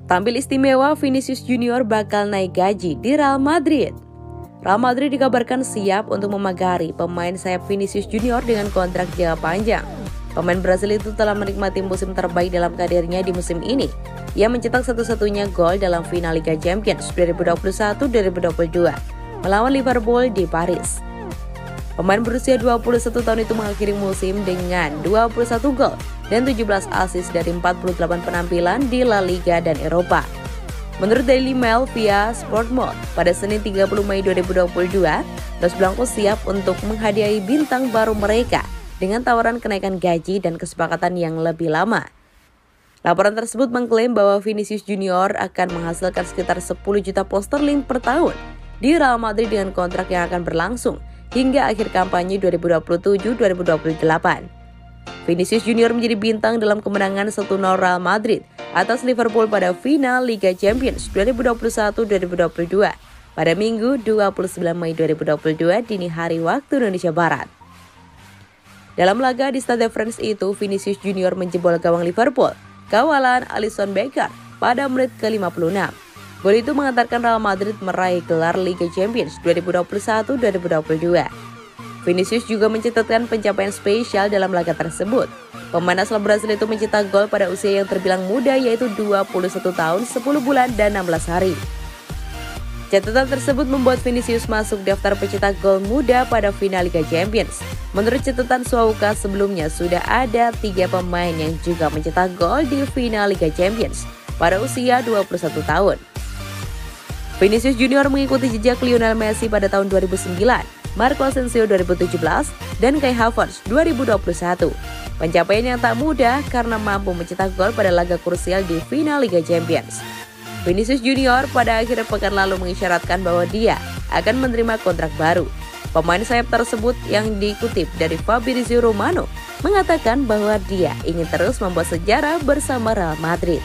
Tampil istimewa, Vinicius Junior bakal naik gaji di Real Madrid. Real Madrid dikabarkan siap untuk memagari pemain sayap Vinicius Junior dengan kontrak jangka panjang. Pemain Brasil itu telah menikmati musim terbaik dalam karirnya di musim ini. Ia mencetak satu-satunya gol dalam final Liga Champions 2021-2022 melawan Liverpool di Paris. Pemain berusia 21 tahun itu mengakhiri musim dengan 21 gol dan 17 assist dari 48 penampilan di La Liga dan Eropa. Menurut Daily Mail via Sportmode, pada Senin 30 Mei 2022, Los Blancos siap untuk menghadiahi bintang baru mereka dengan tawaran kenaikan gaji dan kesepakatan yang lebih lama. Laporan tersebut mengklaim bahwa Vinicius Junior akan menghasilkan sekitar 10 juta pound sterling per tahun di Real Madrid dengan kontrak yang akan berlangsung hingga akhir kampanye 2027-2028. Vinicius Junior menjadi bintang dalam kemenangan 1-0 Real Madrid atas Liverpool pada final Liga Champions 2021-2022 pada Minggu 29 Mei 2022 dini hari waktu Indonesia Barat. Dalam laga di Stade de France itu, Vinicius Junior menjebol gawang Liverpool, kawalan Alisson Becker pada menit ke-56. Gol itu mengantarkan Real Madrid meraih gelar Liga Champions 2021-2022. Vinicius juga mencatatkan pencapaian spesial dalam laga tersebut. Pemain asal Brasil itu mencetak gol pada usia yang terbilang muda, yaitu 21 tahun, 10 bulan, dan 16 hari. Catatan tersebut membuat Vinicius masuk daftar pencetak gol muda pada final Liga Champions. Menurut catatan Suauka, sebelumnya sudah ada 3 pemain yang juga mencetak gol di final Liga Champions pada usia 21 tahun. Vinicius Junior mengikuti jejak Lionel Messi pada tahun 2009, Marco Asensio 2017, dan Kai Havertz 2021. Pencapaian yang tak mudah karena mampu mencetak gol pada laga krusial di final Liga Champions. Vinicius Junior pada akhir pekan lalu mengisyaratkan bahwa dia akan menerima kontrak baru. Pemain sayap tersebut yang dikutip dari Fabrizio Romano mengatakan bahwa dia ingin terus membuat sejarah bersama Real Madrid.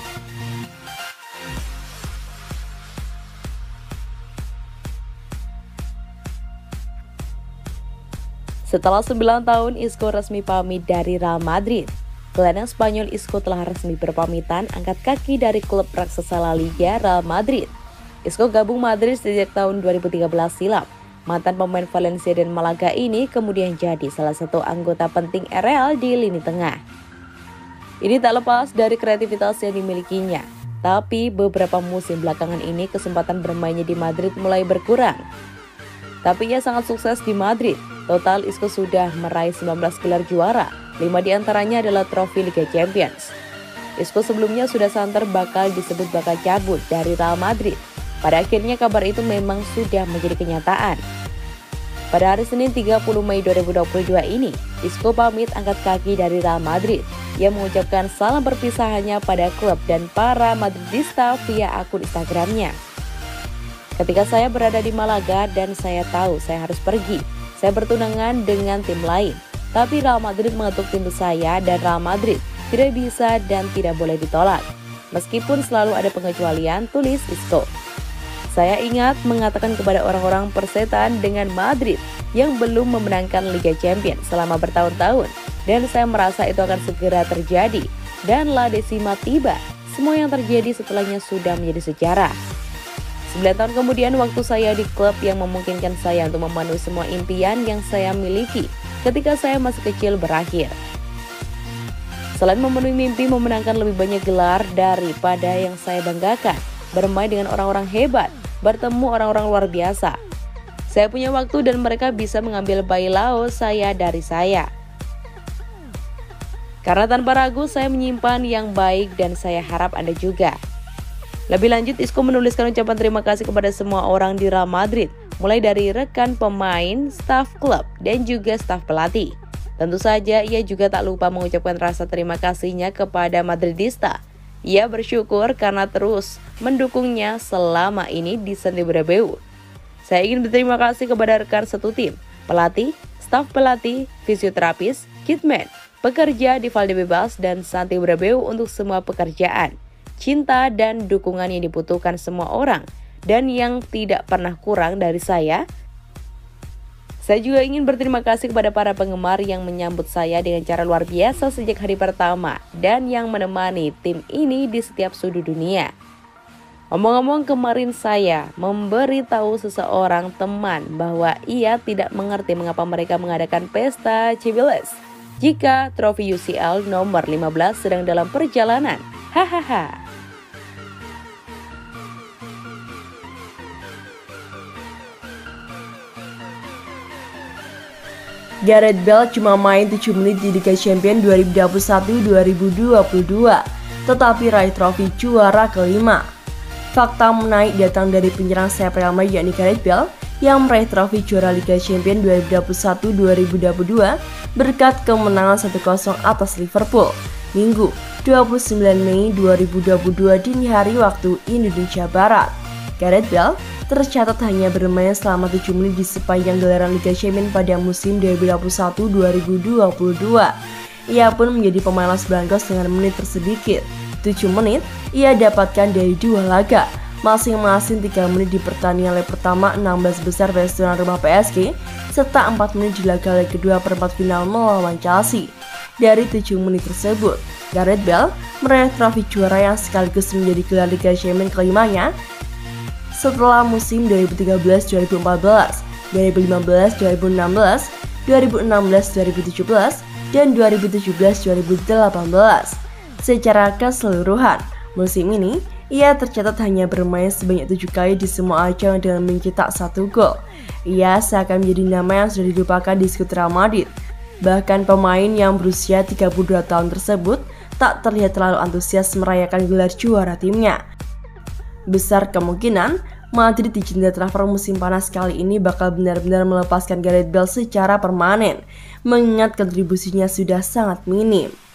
Setelah 9 tahun, Isco resmi pamit dari Real Madrid. Gelandang Spanyol Isco telah resmi berpamitan angkat kaki dari klub raksasa La Liga Real Madrid. Isco gabung Madrid sejak tahun 2013 silam. Mantan pemain Valencia dan Malaga ini kemudian jadi salah satu anggota penting Real di lini tengah. Ini tak lepas dari kreativitas yang dimilikinya. Tapi beberapa musim belakangan ini kesempatan bermainnya di Madrid mulai berkurang. Tapi ia sangat sukses di Madrid. Total Isco sudah meraih 19 gelar juara, 5 diantaranya adalah trofi Liga Champions. Isco sebelumnya sudah santer bakal disebut bakal cabut dari Real Madrid. Pada akhirnya kabar itu memang sudah menjadi kenyataan. Pada hari Senin 30 Mei 2022 ini, Isco pamit angkat kaki dari Real Madrid. Ia mengucapkan salam perpisahannya pada klub dan para Madridista via akun Instagramnya. Ketika saya berada di Malaga dan saya tahu saya harus pergi, saya bertunangan dengan tim lain, tapi Real Madrid mengetuk pintu saya dan Real Madrid tidak bisa dan tidak boleh ditolak. Meskipun selalu ada pengecualian, tulis Isco. Saya ingat mengatakan kepada orang-orang persetan dengan Madrid yang belum memenangkan Liga Champions selama bertahun-tahun, dan saya merasa itu akan segera terjadi, dan La Decima tiba. Semua yang terjadi setelahnya sudah menjadi sejarah. 9 tahun kemudian, waktu saya di klub yang memungkinkan saya untuk memenuhi semua impian yang saya miliki ketika saya masih kecil berakhir. Selain memenuhi mimpi memenangkan lebih banyak gelar daripada yang saya banggakan, bermain dengan orang-orang hebat, bertemu orang-orang luar biasa. Saya punya waktu dan mereka bisa mengambil bailout saya dari saya. Karena tanpa ragu saya menyimpan yang baik dan saya harap Anda juga. Lebih lanjut, Isco menuliskan ucapan terima kasih kepada semua orang di Real Madrid, mulai dari rekan pemain, staf klub, dan juga staf pelatih. Tentu saja, ia juga tak lupa mengucapkan rasa terima kasihnya kepada Madridista. Ia bersyukur karena terus mendukungnya selama ini di Santiago Bernabeu. Saya ingin berterima kasih kepada rekan satu tim, pelatih, staf pelatih, fisioterapis, kitman, pekerja di Valdebebas dan Santiago Bernabeu untuk semua pekerjaan, cinta dan dukungan yang dibutuhkan semua orang dan yang tidak pernah kurang dari saya. Saya juga ingin berterima kasih kepada para penggemar yang menyambut saya dengan cara luar biasa sejak hari pertama dan yang menemani tim ini di setiap sudut dunia. Ngomong-ngomong, kemarin saya memberitahu seseorang teman bahwa ia tidak mengerti mengapa mereka mengadakan pesta Cibeles jika trofi UCL nomor 15 sedang dalam perjalanan. Hahaha. Gareth Bale cuma main 7 menit di Liga Champions 2021-2022, tetapi raih trofi juara kelima. Fakta menarik datang dari penyerang sayap Real Madrid yakni Gareth Bale yang meraih trofi juara Liga Champions 2021-2022 berkat kemenangan 1-0 atas Liverpool, Minggu 29 Mei 2022 dini hari waktu Indonesia Barat. Gareth Bale tercatat hanya bermain selama 7 menit di sepanjang gelaran Liga Champions pada musim 2021-2022. Ia pun menjadi pemain Los Blancos dengan menit tersedikit. 7 menit ia dapatkan dari 2 laga, masing-masing 3 menit di pertandingan leg pertama 16 besar versi tuan rumah PSG, serta 4 menit di laga leg kedua perempat final melawan Chelsea. Dari 7 menit tersebut, Gareth Bale meraih trofi juara yang sekaligus menjadi gelar Liga Champions kelimanya setelah musim 2013-2014, 2015-2016, 2016-2017, dan 2017-2018. Secara keseluruhan, musim ini ia tercatat hanya bermain sebanyak 7 kali di semua ajang dengan mencetak 1 gol. Ia seakan menjadi nama yang sudah dilupakan di skuad Real Madrid. Bahkan pemain yang berusia 32 tahun tersebut tak terlihat terlalu antusias merayakan gelar juara timnya. Besar kemungkinan Madrid di jendela transfer musim panas kali ini bakal benar-benar melepaskan Gareth Bale secara permanen, mengingat kontribusinya sudah sangat minim.